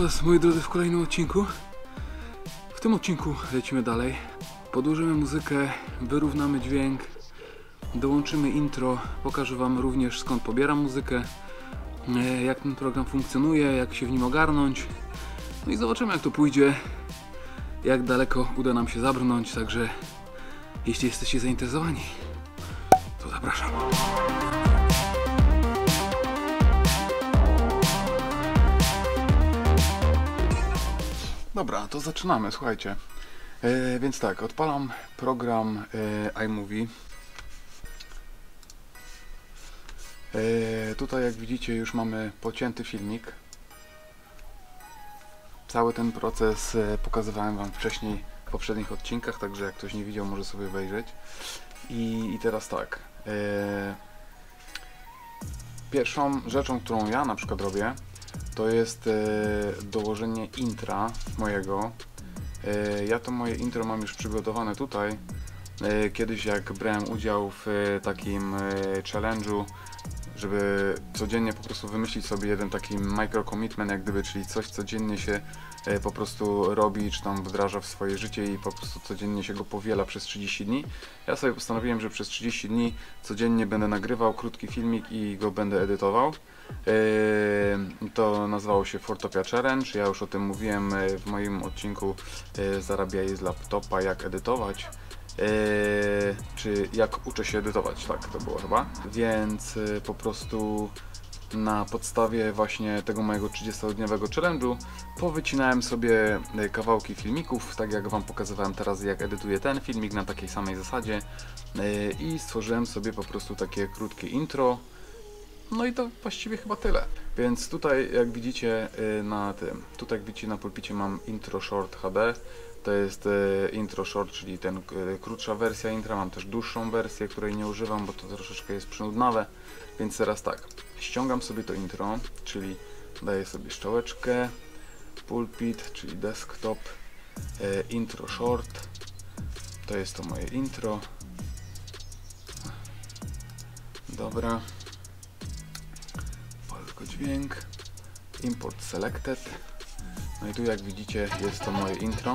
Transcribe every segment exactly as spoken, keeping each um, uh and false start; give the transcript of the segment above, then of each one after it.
Was, moi drodzy, w kolejnym odcinku. W tym odcinku lecimy dalej. Podłożymy muzykę, wyrównamy dźwięk, dołączymy intro, pokażę Wam również skąd pobieram muzykę, jak ten program funkcjonuje, jak się w nim ogarnąć. No i zobaczymy, jak to pójdzie, jak daleko uda nam się zabrnąć, także jeśli jesteście zainteresowani, to zapraszam. Dobra, to zaczynamy, słuchajcie. E, więc tak, odpalam program e, iMovie. E, tutaj, jak widzicie, już mamy pocięty filmik. Cały ten proces e, pokazywałem Wam wcześniej w poprzednich odcinkach, także jak ktoś nie widział, może sobie obejrzeć. I, i teraz tak. E, pierwszą rzeczą, którą ja na przykład robię, to jest e, dołożenie intra mojego. E, ja to moje intro mam już przygotowane tutaj. E, kiedyś jak brałem udział w e, takim e, challenge'u, żeby codziennie po prostu wymyślić sobie jeden taki micro commitment, jak gdyby, czyli coś codziennie się e, po prostu robi, czy tam wdraża w swoje życie i po prostu codziennie się go powiela przez trzydzieści dni. Ja sobie postanowiłem, że przez trzydzieści dni codziennie będę nagrywał krótki filmik i go będę edytował. Yy, to nazywało się Fortopia Challenge. Ja już o tym mówiłem w moim odcinku yy, Zarabiaj z laptopa, jak edytować. Yy, czy jak uczę się edytować, tak to było chyba. Więc yy, po prostu na podstawie właśnie tego mojego trzydziestodniowego challenge'u powycinałem sobie kawałki filmików, tak jak Wam pokazywałem teraz, jak edytuję ten filmik na takiej samej zasadzie, yy, i stworzyłem sobie po prostu takie krótkie intro. No i to właściwie chyba tyle. Więc tutaj, jak widzicie na tym, tutaj jak widzicie na pulpicie, mam intro short H D. To jest intro short, czyli ten krótsza wersja intra. Mam też dłuższą wersję, której nie używam, bo to troszeczkę jest przynudnawe. Więc teraz tak, ściągam sobie to intro, czyli daję sobie strzałeczkę, pulpit, czyli desktop, intro short. To jest to moje intro. Dobra. Dźwięk, import selected. No i tu, jak widzicie, jest to moje intro.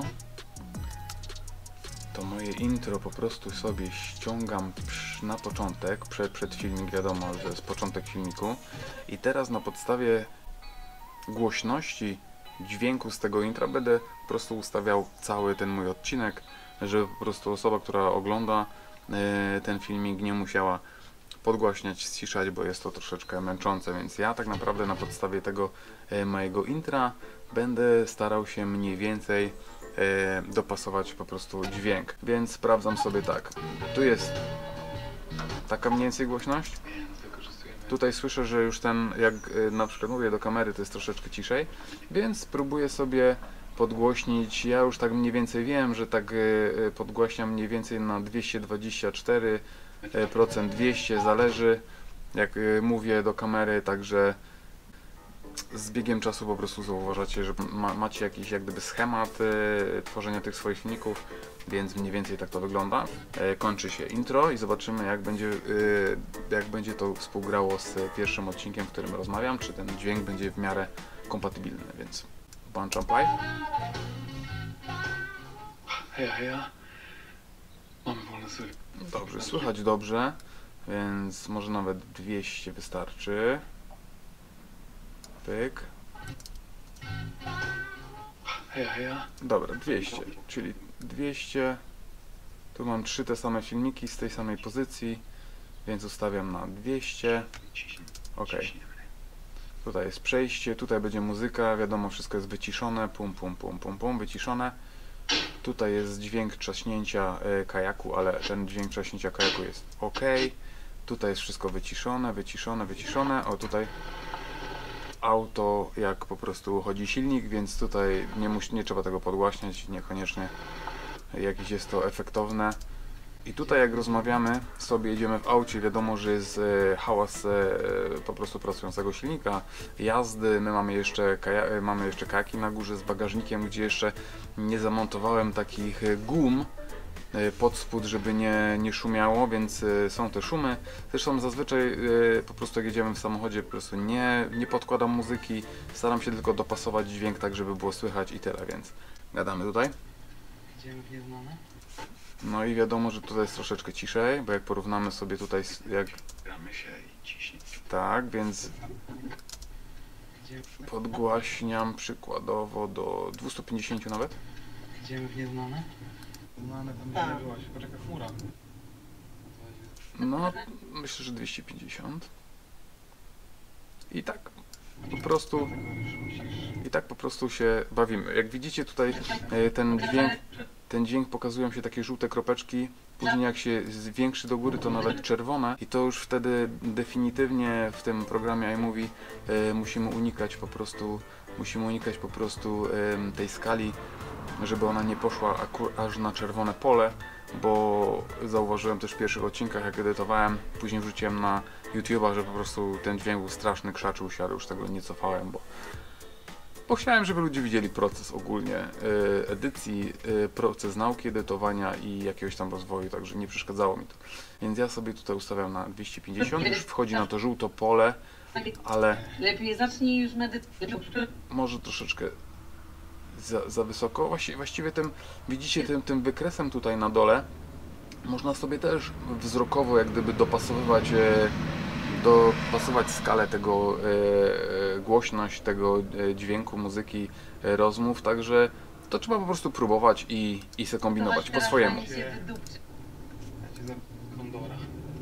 To moje intro po prostu sobie ściągam na początek, przed, przed filmik, wiadomo, że jest początek filmiku. I teraz na podstawie głośności dźwięku z tego intra będę po prostu ustawiał cały ten mój odcinek, żeby po prostu osoba, która ogląda yy, ten filmik, nie musiała podgłaśniać, ściszać, bo jest to troszeczkę męczące, więc ja tak naprawdę na podstawie tego e, mojego intra będę starał się mniej więcej e, dopasować po prostu dźwięk, więc sprawdzam sobie tak. Tu jest taka mniej więcej głośność. Tutaj słyszę, że już ten, jak e, na przykład mówię do kamery, to jest troszeczkę ciszej, więc spróbuję sobie podgłośnić. Ja już tak mniej więcej wiem, że tak e, podgłaśniam mniej więcej na dwieście dwadzieścia cztery procent, dwieście, zależy, jak mówię do kamery, także z biegiem czasu po prostu zauważacie, że ma, macie jakiś jak gdyby schemat e, tworzenia tych swoich filmików, więc mniej więcej tak to wygląda. E, kończy się intro i zobaczymy, jak będzie, e, jak będzie to współgrało z pierwszym odcinkiem, w którym rozmawiam, czy ten dźwięk będzie w miarę kompatybilny, więc włączam play. Heja, heja. Mamy wolne sobie. Dobrze, słychać dobrze, więc może nawet dwieście wystarczy. Pyk. Heja, heja. Dobra, dwieście, czyli dwieście. Tu mam trzy te same filmiki z tej samej pozycji, więc ustawiam na dwieście. Ok. Tutaj jest przejście, tutaj będzie muzyka, wiadomo, wszystko jest wyciszone, pum, pum, pum, pum, pum, wyciszone. Tutaj jest dźwięk trzaśnięcia y, kajaku, ale ten dźwięk trzaśnięcia kajaku jest ok. Tutaj jest wszystko wyciszone, wyciszone, wyciszone. O, tutaj auto, jak po prostu chodzi silnik, więc tutaj nie, musi, nie trzeba tego podgłaśniać, niekoniecznie jakieś jest to efektowne. I tutaj, jak rozmawiamy sobie, jedziemy w aucie, wiadomo, że jest e, hałas e, po prostu pracującego silnika, jazdy. My mamy jeszcze, kaja mamy jeszcze kajaki na górze z bagażnikiem, gdzie jeszcze nie zamontowałem takich gum, pod spód, żeby nie, nie szumiało, więc są te szumy. Zresztą zazwyczaj po prostu jak jedziemy w samochodzie, po prostu nie, nie podkładam muzyki, staram się tylko dopasować dźwięk tak, żeby było słychać i tyle, więc gadamy tutaj. Idziemy w nieznane. No i wiadomo, że tutaj jest troszeczkę ciszej, bo jak porównamy sobie tutaj, jak Gramy się i ciśnie. tak, więc Idziemy, podgłaśniam przykładowo do dwieście pięćdziesiąt nawet. idziemy w nieznane. Znane tam Tak. nie byłaś. Poczekaj, chmura. No, myślę, że dwieście pięćdziesiąt. I tak po prostu, Dlatego już musisz... i tak po prostu się bawimy. Jak widzicie tutaj e, ten dźwięk, ten dźwięk pokazują się takie żółte kropeczki. Później jak się zwiększy do góry, to nawet czerwone i to już wtedy definitywnie w tym programie iMovie e, musimy unikać po prostu, musimy unikać po prostu e, tej skali, żeby ona nie poszła aż na czerwone pole, bo zauważyłem też w pierwszych odcinkach, jak edytowałem, później wrzuciłem na YouTube'a, że po prostu ten dźwięk był straszny, krzaczył się, ale już tego nie cofałem, bo Bo chciałem, żeby ludzie widzieli proces ogólnie y, edycji, y, proces nauki, edytowania i jakiegoś tam rozwoju, także nie przeszkadzało mi to. Więc ja sobie tutaj ustawiam na dwieście pięćdziesiąt, już wchodzi na to żółto pole, ale Lepiej zacznij już medytować. może troszeczkę za, za wysoko. Właściwie, właściwie tym, widzicie, tym, tym wykresem tutaj na dole można sobie też wzrokowo jak gdyby dopasowywać e, dopasować skalę tego, e, głośność tego e, dźwięku, muzyki, e, rozmów, także to trzeba po prostu próbować i, i se kombinować po swojemu. Się wydupczy. Ja cię za kondora.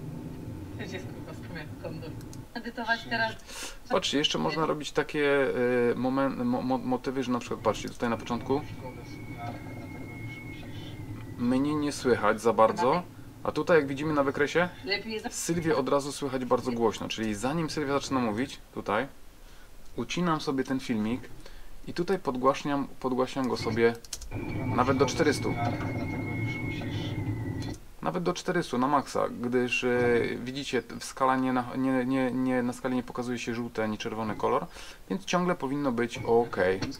Ja się skąpaską jak kondor. Medytować teraz. Patrzcie, jeszcze można robić takie e, moment, mo, mo, motywy, że na przykład, patrzcie, tutaj na początku Szkoda sumiarka, dlatego już musisz... mnie nie słychać za bardzo, a tutaj jak widzimy na wykresie, Lepiej zacznij. Sylwię od razu słychać bardzo głośno, czyli zanim Sylwia zaczyna mówić, tutaj, ucinam sobie ten filmik i tutaj podgłaśniam, podgłaśniam go sobie nawet do czterystu. Sumiarka, dlatego już musisz... Nawet do czterystu na maksa, gdyż e, widzicie, w skala nie na, nie, nie, nie, na skali nie pokazuje się żółty ani czerwony kolor, więc ciągle powinno być ok.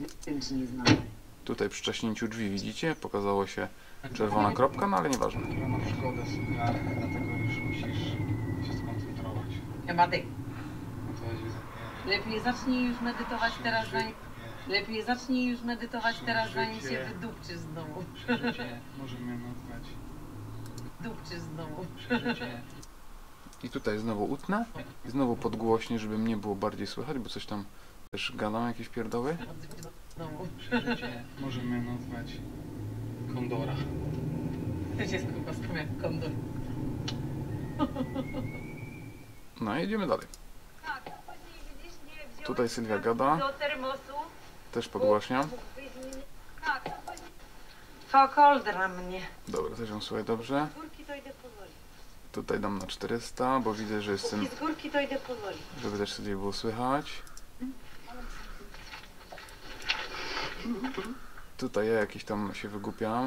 Tutaj przy wcześnięciu drzwi widzicie, pokazało się czerwona kropka, no ale nieważne. Która ma szkodę sumiarka, dlatego już musisz się skoncentrować. Chyba ty. No to chodzi za... Lepiej zacznij już medytować teraz, zanim... Nie. Lepiej zacznij już medytować teraz, zanim się wydupczy znowu. Przeżycie może mnie nazwać. Dupczy znowu. Przeżycie. I tutaj znowu utnę i znowu podgłośnie, żeby mnie było bardziej słychać, bo coś tam też gadam, jakieś pierdoły. Znowu. Przeżycie może mnie nazwać kondora. Ja się skąpaską jak kondor. No i jedziemy dalej. Tak, później widzisz, nie wziąłeś Tutaj Sylwia tam gada. do termosu. Też podgłaśniam. Mógłbyś mi- Tak, to później Fokoldra mnie. Dobra, też ją słuchaj dobrze. z górki to idę powoli. Tutaj dam na czterysta, bo widzę, że jest ten, I z górki to idę powoli. żeby też sobie było słychać. Tutaj ja jakiś tam się wygłupiam.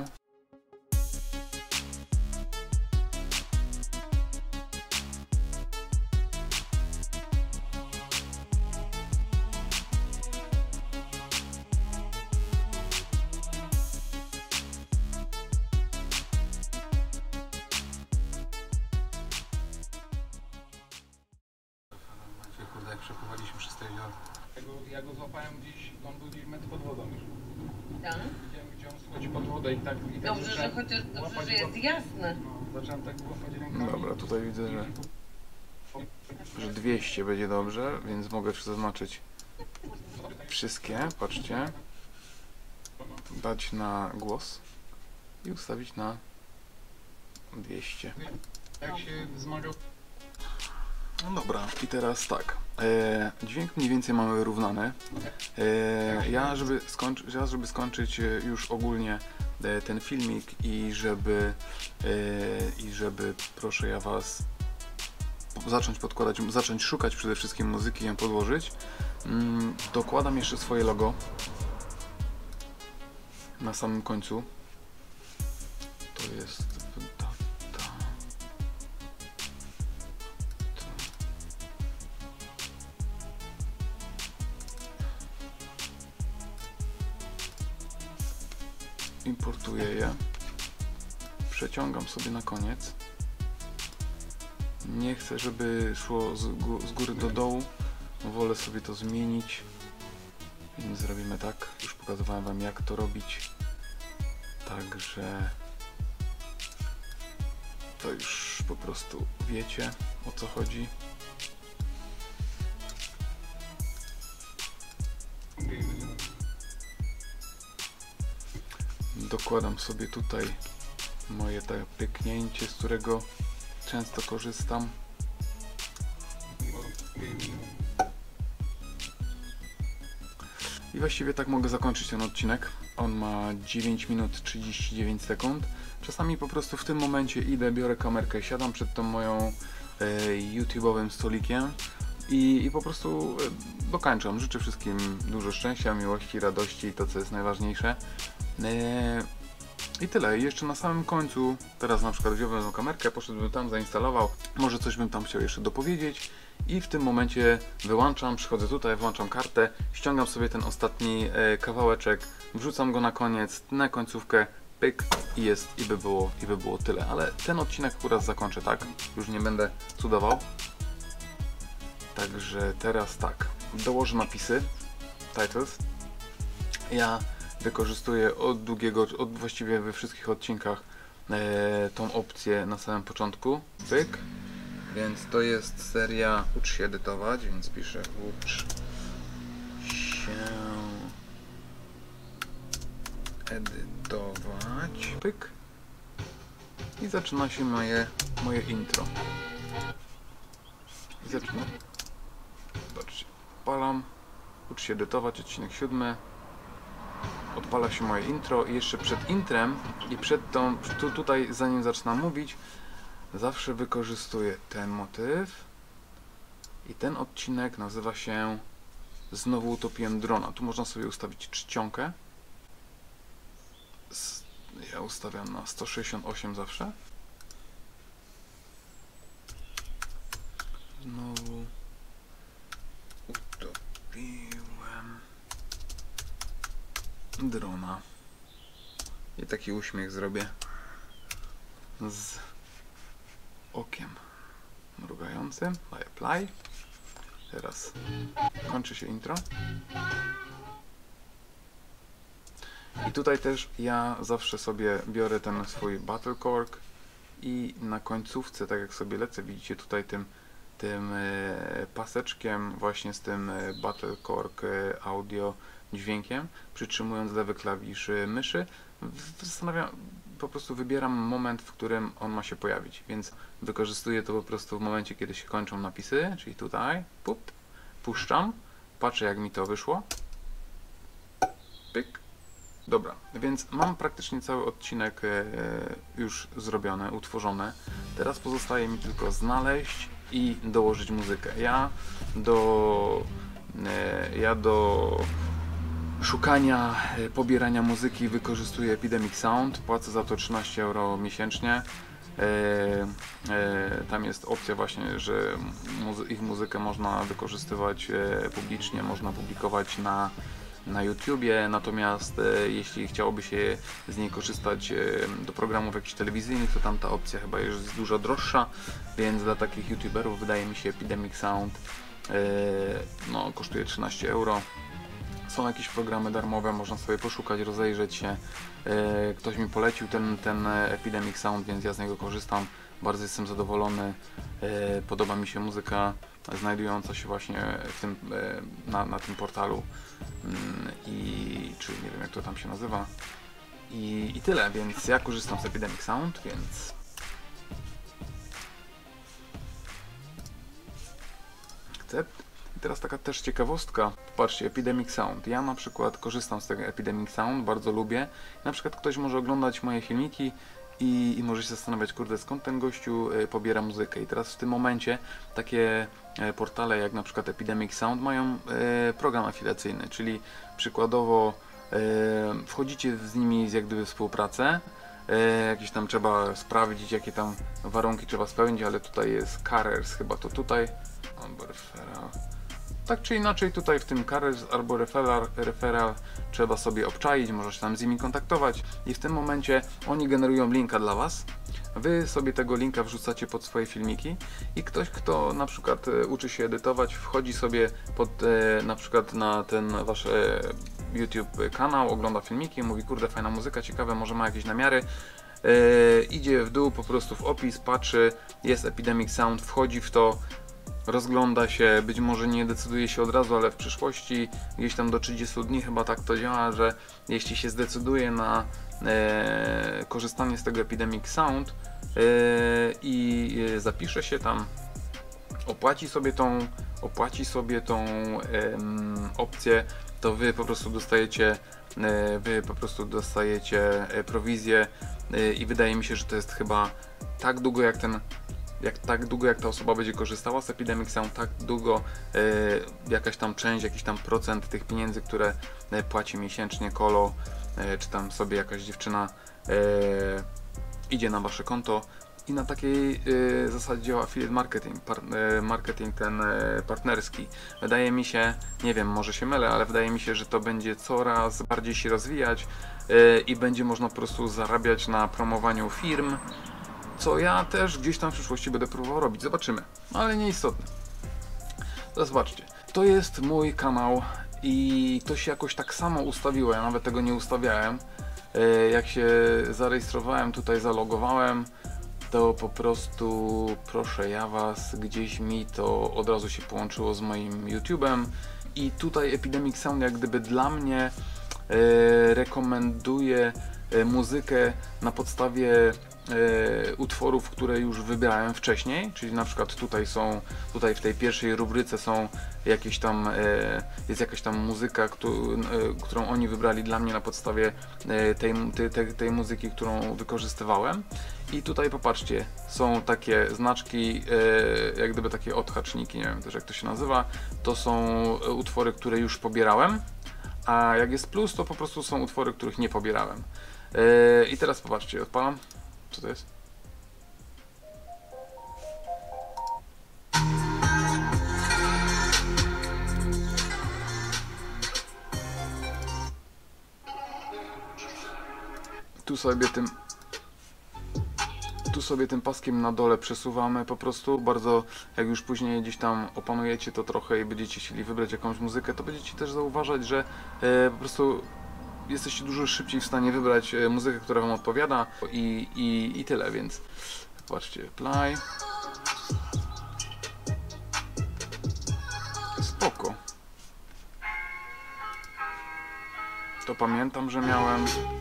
Kurde, jak przepływaliśmy przez te jezioro. Ja go, ja go złapałem gdzieś, on był gdzieś metr pod wodą już. Tak? Widziałem, gdzie on schodzi pod wodę i tak... I tak Dobrze, że zacząłem chociaż dobrze, łapać że jest go. jasne. No, zacząłem tak łapać rękami. Dobra, tutaj widzę, że, że dwieście będzie dobrze, więc mogę zaznaczyć wszystkie. Patrzcie. Dać na głos i ustawić na dwieście. Jak się wzmagał... No dobra, i teraz tak. E, dźwięk mniej więcej mamy wyrównany. E, ja, żeby skończyć, ja, żeby skończyć e, już ogólnie e, ten filmik i żeby, e, i żeby, proszę ja was, zacząć podkładać, zacząć szukać przede wszystkim muzyki i ją podłożyć, mm, dokładam jeszcze swoje logo na samym końcu. To jest ta, ta. Importuję je, przeciągam sobie na koniec. Nie chcę, żeby szło z, gó z góry do dołu. Wolę sobie to zmienić. Więc zrobimy tak. Już pokazywałem wam, jak to robić. Także to już po prostu wiecie, o co chodzi. Dokładam sobie tutaj moje to pyknięcie, z którego często korzystam. I właściwie tak mogę zakończyć ten odcinek. On ma dziewięć minut trzydzieści dziewięć sekund. Czasami po prostu w tym momencie idę, biorę kamerkę, siadam przed tą moją e, YouTube'owym stolikiem i, i po prostu e, dokończam. Życzę wszystkim dużo szczęścia, miłości, radości, to co jest najważniejsze. E, I tyle. I jeszcze na samym końcu, teraz na przykład wziąłem tą kamerkę, poszedłbym tam, zainstalował, może coś bym tam chciał jeszcze dopowiedzieć i w tym momencie wyłączam, przychodzę tutaj, włączam kartę, ściągam sobie ten ostatni e, kawałeczek, wrzucam go na koniec, na końcówkę, pyk i jest, i by było, i by było tyle. Ale ten odcinek akurat zakończę, tak? Już nie będę cudował. Także teraz tak, dołożę napisy, titles. Ja wykorzystuję od długiego, od właściwie we wszystkich odcinkach e, tą opcję na samym początku. Pyk. Więc to jest seria Ucz się edytować, więc piszę Ucz się edytować. Pyk. I zaczyna się moje, moje intro. I zaczynam. Zobaczcie. Odpalam. Ucz się edytować, odcinek siódmy. Odpala się moje intro i jeszcze przed intrem i przed tą, tu, tutaj zanim zaczynam mówić, zawsze wykorzystuję ten motyw i ten odcinek nazywa się Znowu utopiłem drona. Tu można sobie ustawić czcionkę. Ja ustawiam na sto sześćdziesiąt osiem zawsze. Znowu utopiłem drona. I taki uśmiech zrobię z okiem mrugającym. Daję play. Teraz kończy się intro. I tutaj też ja zawsze sobie biorę ten swój battle cork i na końcówce, tak jak sobie lecę, widzicie tutaj tym tym e, paseczkiem właśnie z tym e, battle cork e, audio dźwiękiem, przytrzymując lewy klawisz myszy, zastanawiam, po prostu wybieram moment, w którym on ma się pojawić, więc wykorzystuję to po prostu w momencie, kiedy się kończą napisy, czyli tutaj, pup, puszczam, patrzę jak mi to wyszło, pyk, dobra, więc mam praktycznie cały odcinek e, już zrobiony, utworzony, teraz pozostaje mi tylko znaleźć i dołożyć muzykę. Ja do e, ja do szukania, pobierania muzyki wykorzystuję Epidemic Sound, płacę za to trzynaście euro miesięcznie. E, e, tam jest opcja właśnie, że muzy ich muzykę można wykorzystywać e, publicznie, można publikować na, na YouTubie, natomiast e, jeśli chciałoby się z niej korzystać e, do programów jakichś telewizyjnych, to tam ta opcja chyba jest dużo droższa, więc dla takich YouTuberów wydaje mi się Epidemic Sound e, no, kosztuje trzynaście euro. Są jakieś programy darmowe, można sobie poszukać, rozejrzeć się. E, ktoś mi polecił ten, ten Epidemic Sound, więc ja z niego korzystam. Bardzo jestem zadowolony. E, podoba mi się muzyka znajdująca się właśnie w tym, e, na, na tym portalu. Mm, i czy nie wiem jak to tam się nazywa. I, I tyle, więc ja korzystam z Epidemic Sound, więc akcept. I teraz taka też ciekawostka, patrzcie, Epidemic Sound. Ja na przykład korzystam z tego Epidemic Sound, bardzo lubię. Na przykład ktoś może oglądać moje filmiki i, i może się zastanawiać, kurde, skąd ten gościu y, pobiera muzykę. I teraz w tym momencie takie y, portale jak na przykład Epidemic Sound mają y, program afiliacyjny, czyli przykładowo y, wchodzicie z nimi z jak gdyby współpracę. E, jakieś tam trzeba sprawdzić, jakie tam warunki trzeba spełnić, ale tutaj jest Carers, chyba to tutaj. Tak czy inaczej tutaj w tym Carriers albo referral, referral trzeba sobie obczaić, można się tam z nimi kontaktować i w tym momencie oni generują linka dla Was. Wy sobie tego linka wrzucacie pod swoje filmiki i ktoś, kto na przykład e, uczy się edytować, wchodzi sobie pod, e, na przykład na ten Wasz e, YouTube kanał, ogląda filmiki, mówi kurde fajna muzyka, ciekawe, może ma jakieś namiary. E, idzie w dół po prostu w opis, patrzy, jest Epidemic Sound, wchodzi w to, rozgląda się, być może nie decyduje się od razu, ale w przyszłości, gdzieś tam do trzydziestu dni chyba tak to działa, że jeśli się zdecyduje na e, korzystanie z tego Epidemic Sound e, i e, zapisze się tam, opłaci sobie tą, opłaci sobie tą e, opcję, to wy po prostu dostajecie e, wy po prostu dostajecie e, prowizję e, i wydaje mi się, że to jest chyba tak długo jak ten Jak tak długo jak ta osoba będzie korzystała z Epidemic Sound, tak długo e, jakaś tam część, jakiś tam procent tych pieniędzy, które e, płaci miesięcznie Kolo, e, czy tam sobie jakaś dziewczyna e, idzie na wasze konto i na takiej e, zasadzie działa affiliate marketing, par, e, marketing ten e, partnerski. Wydaje mi się, nie wiem, może się mylę, ale wydaje mi się, że to będzie coraz bardziej się rozwijać e, i będzie można po prostu zarabiać na promowaniu firm, co ja też gdzieś tam w przyszłości będę próbował robić. Zobaczymy, ale nieistotne. Teraz zobaczcie, to jest mój kanał i to się jakoś tak samo ustawiło, ja nawet tego nie ustawiałem. Jak się zarejestrowałem, tutaj zalogowałem, to po prostu proszę ja was, gdzieś mi to od razu się połączyło z moim YouTube'em i tutaj Epidemic Sound jak gdyby dla mnie e, rekomenduje e, muzykę na podstawie E, utworów, które już wybrałem wcześniej, czyli na przykład tutaj są, tutaj w tej pierwszej rubryce są jakieś tam, e, jest jakaś tam muzyka, któ, e, którą oni wybrali dla mnie na podstawie e, tej, tej, tej muzyki, którą wykorzystywałem. I tutaj popatrzcie, są takie znaczki, e, jak gdyby takie odhaczniki, nie wiem też jak to się nazywa, to są utwory, które już pobierałem, a jak jest plus, to po prostu są utwory, których nie pobierałem. E, I teraz popatrzcie, odpalam. Co to jest? Tu sobie tym tu sobie tym paskiem na dole przesuwamy po prostu bardzo, jak już później gdzieś tam opanujecie to trochę i będziecie chcieli wybrać jakąś muzykę, to będziecie też zauważać, że e, po prostu jesteście dużo szybciej w stanie wybrać muzykę, która wam odpowiada i, i, i tyle, więc patrzcie, play. Spoko. To pamiętam, że miałem.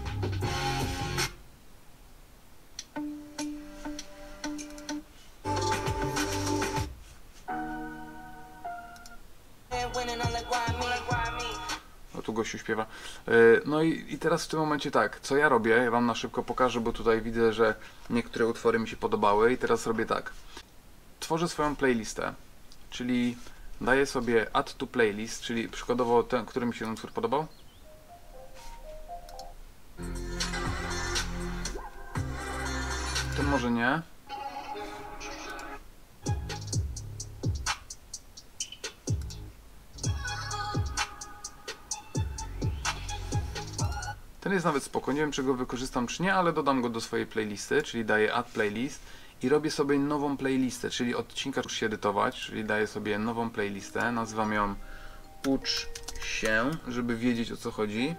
O, tu gościu śpiewa. No i, i teraz w tym momencie tak, co ja robię, ja wam na szybko pokażę, bo tutaj widzę, że niektóre utwory mi się podobały i teraz robię tak. Tworzę swoją playlistę, czyli daję sobie add to playlist, czyli przykładowo ten, który mi się ten utwór podobał. Ten może nie. Ten jest nawet spoko, nie wiem czy go wykorzystam czy nie, ale dodam go do swojej playlisty, czyli daję add playlist i robię sobie nową playlistę, czyli odcinka ucz się edytować, czyli daję sobie nową playlistę, nazywam ją ucz się, żeby wiedzieć o co chodzi.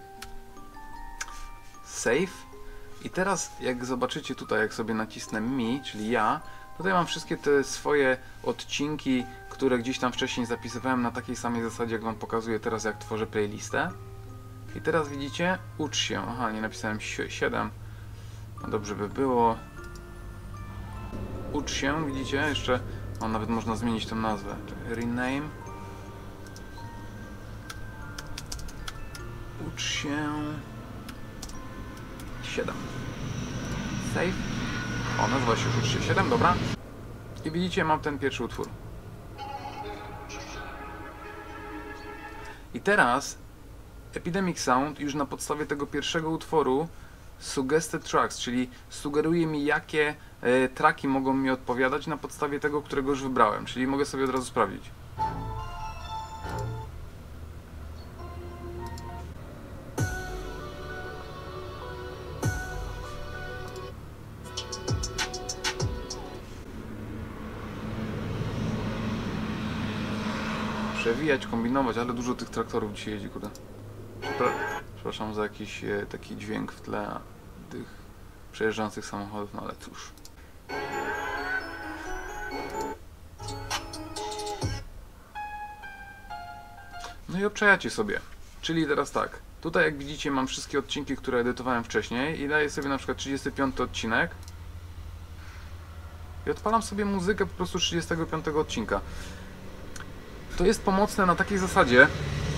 Save. I teraz jak zobaczycie tutaj, jak sobie nacisnę mi, czyli ja, tutaj mam wszystkie te swoje odcinki, które gdzieś tam wcześniej zapisywałem na takiej samej zasadzie, jak wam pokazuję teraz, jak tworzę playlistę. I teraz widzicie, ucz się. Aha, nie napisałem siedem. No dobrze by było. Ucz się, widzicie? Jeszcze, o, nawet można zmienić tę nazwę. Rename. Ucz się. siedem. Save. O, nazywa się Ucz się siedem, dobra. I widzicie, mam ten pierwszy utwór. I teraz Epidemic Sound już na podstawie tego pierwszego utworu Suggested Tracks, czyli sugeruje mi, jakie e, traki mogą mi odpowiadać na podstawie tego, którego już wybrałem, czyli mogę sobie od razu sprawdzić. przewijać, kombinować, ale dużo tych traktorów dzisiaj jeździ, kurde. Przepra Przepraszam za jakiś e, taki dźwięk w tle tych przejeżdżających samochodów, no ale cóż. No i obczajacie sobie. Czyli teraz tak, tutaj jak widzicie mam wszystkie odcinki, które edytowałem wcześniej i daję sobie na przykład trzydziesty piąty odcinek i odpalam sobie muzykę po prostu trzydziestego piątego odcinka. To jest pomocne na takiej zasadzie.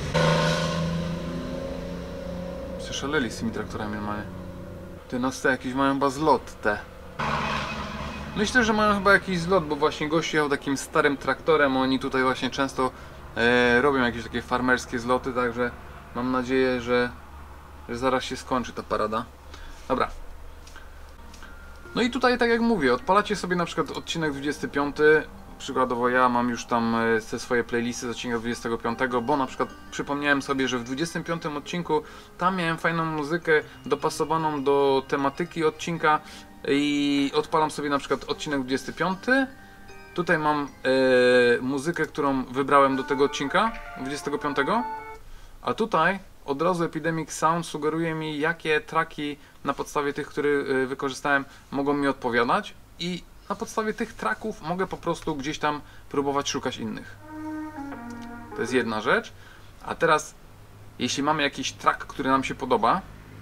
Przeszaleli z tymi traktorami normalnie. Ty nas te jakieś mają chyba zlot te. Myślę, że mają chyba jakiś zlot, bo właśnie gość jechał takim starym traktorem, oni tutaj właśnie często e, robią jakieś takie farmerskie zloty, także mam nadzieję, że, że zaraz się skończy ta parada. Dobra. No i tutaj, tak jak mówię, odpalacie sobie na przykład odcinek dwudziesty piąty. Przykładowo ja mam już tam te swoje playlisty z odcinka dwudziestego piątego, bo na przykład przypomniałem sobie, że w dwudziestym piątym odcinku tam miałem fajną muzykę dopasowaną do tematyki odcinka i odpalam sobie na przykład odcinek dwudziesty piąty. Tutaj mam e, muzykę, którą wybrałem do tego odcinka dwudziestego piątego, a tutaj od razu Epidemic Sound sugeruje mi, jakie traki na podstawie tych, które e, wykorzystałem, mogą mi odpowiadać i na podstawie tych tracków mogę po prostu gdzieś tam próbować szukać innych. To jest jedna rzecz. A teraz, jeśli mamy jakiś track, który nam się podoba,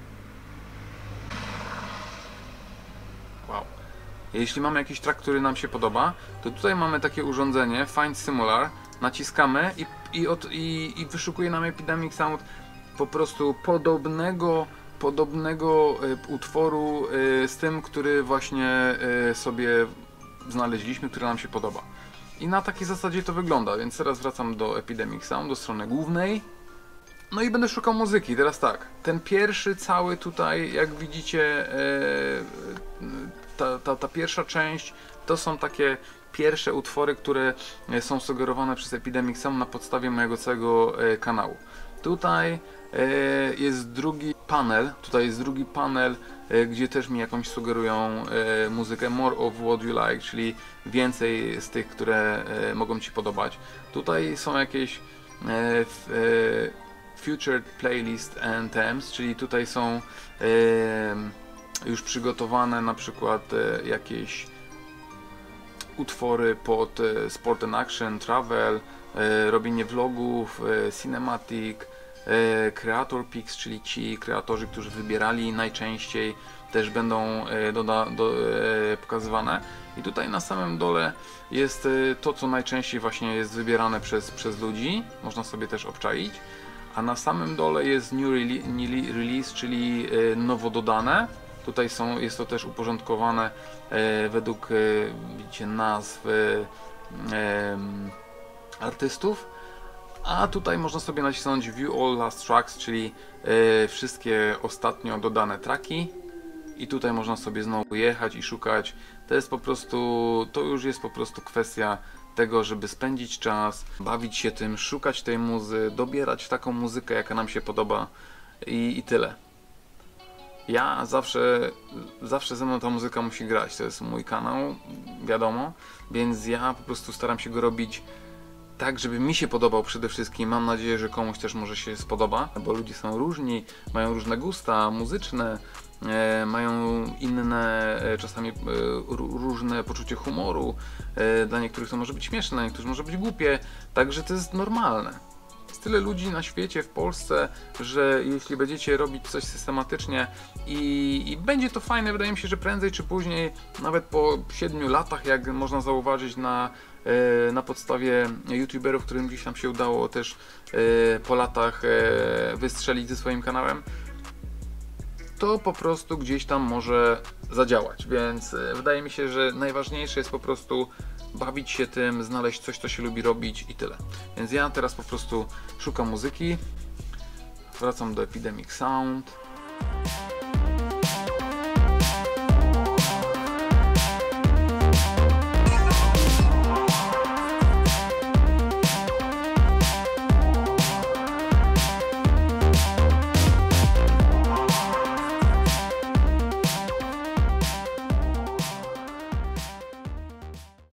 wow. Jeśli mamy jakiś track, który nam się podoba, to tutaj mamy takie urządzenie Find Similar, naciskamy i, i, od, i, i wyszukuje nam Epidemic Sound po prostu podobnego podobnego y, utworu y, z tym, który właśnie y, sobie znaleźliśmy, który nam się podoba. I na takiej zasadzie to wygląda, więc teraz wracam do Epidemic Sound, do strony głównej. No i będę szukał muzyki. Teraz tak, ten pierwszy cały tutaj, jak widzicie, y, ta, ta, ta pierwsza część, to są takie pierwsze utwory, które są sugerowane przez Epidemic Sound na podstawie mojego całego y, kanału. Tutaj jest drugi panel, tutaj jest drugi panel, gdzie też mi jakąś sugerują muzykę More of what you like, czyli więcej z tych, które mogą Ci podobać. Tutaj są jakieś Featured Playlist Anthems, czyli tutaj są już przygotowane na przykład jakieś utwory pod Sport and Action, Travel, robienie vlogów, Cinematic, Creator Picks, czyli ci kreatorzy, którzy wybierali najczęściej, też będą doda, do, pokazywane. I tutaj na samym dole jest to, co najczęściej właśnie jest wybierane przez, przez ludzi, można sobie też obczaić. A na samym dole jest New Release, czyli nowo dodane. Tutaj są, jest to też uporządkowane według, widzicie, nazw artystów. A tutaj można sobie nacisnąć View All Last Tracks, czyli e, wszystkie ostatnio dodane traki. I tutaj można sobie znowu jechać i szukać. To jest po prostu, to już jest po prostu kwestia tego, żeby spędzić czas, bawić się tym, szukać tej muzy, dobierać taką muzykę, jaka nam się podoba i, i tyle. Ja zawsze, zawsze ze mną ta muzyka musi grać, to jest mój kanał, wiadomo, więc ja po prostu staram się go robić tak, żeby mi się podobał przede wszystkim. Mam nadzieję, że komuś też może się spodoba, bo ludzie są różni, mają różne gusta muzyczne, e, mają inne, e, czasami e, różne poczucie humoru. E, dla niektórych to może być śmieszne, dla niektórych może być głupie, także to jest normalne. Jest tyle ludzi na świecie, w Polsce, że jeśli będziecie robić coś systematycznie i, i będzie to fajne, wydaje mi się, że prędzej czy później, nawet po siedmiu latach, jak można zauważyć na na podstawie youtuberów, którym gdzieś tam się udało też po latach wystrzelić ze swoim kanałem, to po prostu gdzieś tam może zadziałać, więc wydaje mi się, że najważniejsze jest po prostu bawić się tym, znaleźć coś, co się lubi robić i tyle. Więc ja teraz po prostu szukam muzyki, wracam do Epidemic Sound.